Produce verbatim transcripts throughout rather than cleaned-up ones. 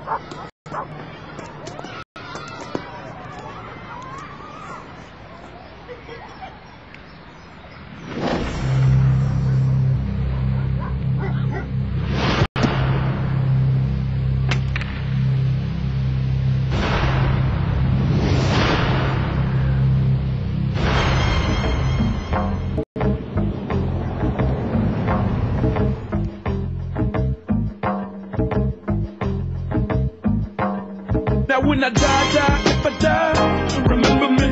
When I die, die, if I die, remember me,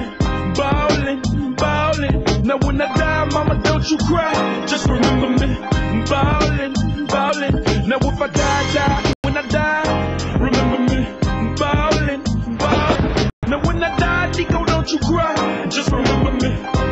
ballin', ballin'. Now when I die, mama, don't you cry, just remember me, ballin', ballin'. Now if I die, die, when I die, remember me, ballin', ballin'. Now when I die, Nico, don't you cry, just remember me,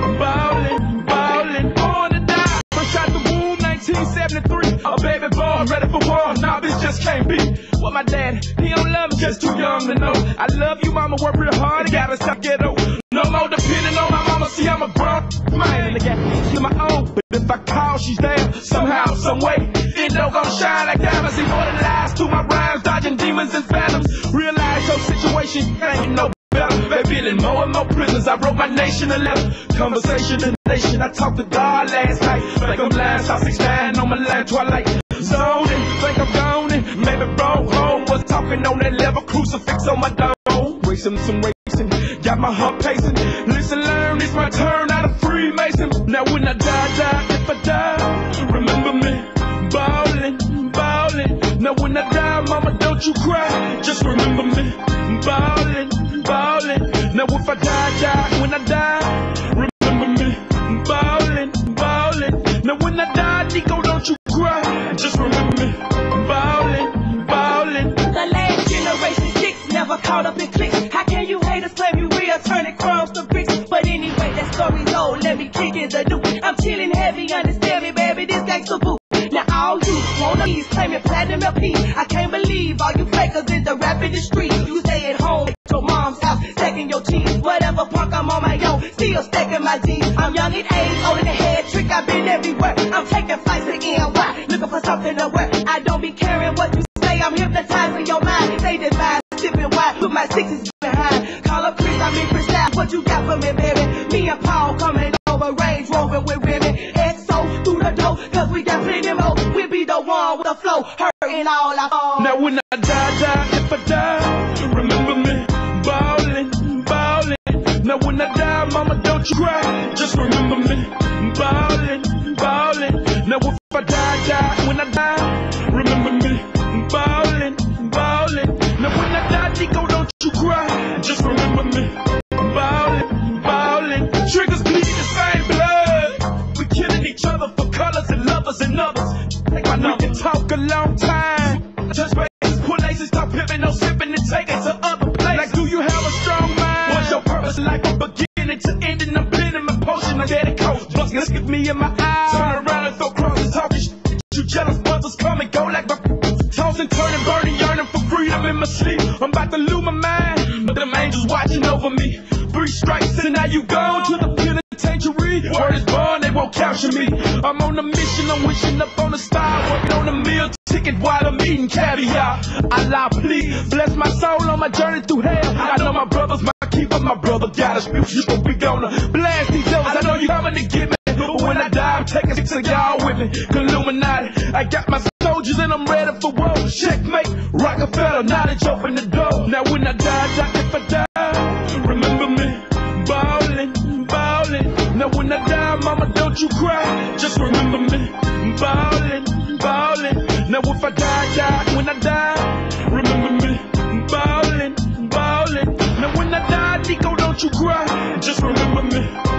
ballin', ballin'. Born to die, fresh out the womb, nineteen seventy-three, a baby born, ready for war, nah, this just can't be. What my dad, he don't love me, just too young to know. I love you, mama, work real hard, gotta stop ghetto. No more depending on my mama, see I'm a grown man, and I got to my own. But if I call, she's there, somehow, some way. Indo gon' shine like diamonds, immortalized to my rhymes, dodging demons and phantoms. Realize your situation ain't no better. Baby, in more and more prisons, I wrote my nation a letter. Conversation in the nation, I talked to God last night. Think I'm lying, South six nine on my line, twilight. Zoning, think I'm gone, maybe broke home. Was talking on that level, crucifix on my dome. Racing some racing, got my heart pacing. Listen, learn, it's my turn out of Freemason. Now when I die, die, if I die, remember me, ballin', ballin'. Now when I die, mama, don't you cry, just remember me, ballin', ballin'. Now if I die, die, when I die, remember me, ballin', ballin'. Now when I die, Nico, don't you cry, just remember me, ballin', ballin'. The last generation six never caught up in clicks. How can you haters claim you real, turning crumbs to bricks? But anyway, that story's old, let me kick in the new. I'm chillin' heavy, understand me, baby, this Gangsta Boo. Now all you wanna be claiming platinum L P. I can't believe all you fakers in the rap industry. You stay at home at your mom's house, stacking your cheese. Whatever punk, I'm on my own, still stacking my jeans. I'm young in age, old in the head, trick, I've been everywhere. I'm taking flights to N Y, looking for something to wear. I don't be caring what you say, I'm hypnotizing your mind. They divine, sipping wine, with my sixes behind. Call up Chris, I'm in precise, what you got for me, baby? Me and Paul coming over, Range Rover with women. X O through the door, cause we got plenty more. We be the one with the flow, hurting all our fall. Now when I die, die, if I die, remember me, ballin', ballin'. Now when I die, mama, don't you cry, just remember me, ballin', ballin'. Now if I die, die, when I die, remember me, ballin', ballin'. Now when I die, Nico, don't you cry, just remember me, ballin', ballin'. Triggers bleed the same blood, we killing each other for colors and lovers and others. Like I know we can talk a long time, touch bases, pull laces, stop pimping, no sipping and taking to other places. Like do you have a strong mind? What's your purpose like from beginning to ending? I'm blending my potion, I'm dead coach. Just look at me in my eyes, turn around and throw crosses, talking shit. You jealous brothers come and go like my tossing, turning, burning, yearning for freedom in my sleep. I'm about to lose my mind, but them angels watching over me. Three strikes and now you gone to the penitentiary. Word is born, they won't capture me. I'm on a mission, I'm wishing up on the star, working on a meal ticket while I'm eating caviar. Allah, please bless my soul on my journey through hell. I know my brother's my keeper, my brother got us. We gonna blast these devils. I know you coming to get me, but when I die, I'm taking six of y'all with me. Killuminati, I got my soldiers and I'm ready for war. Checkmate, Rockefeller, knowledge open the door. Now when I die, die if I die, remember me, ballin', ballin'. Now when I die, mama, don't you cry, just remember me, ballin', ballin'. Now if I die, die, when I die, remember me, ballin', ballin'. Now when I die, Nico, don't you cry, just remember me.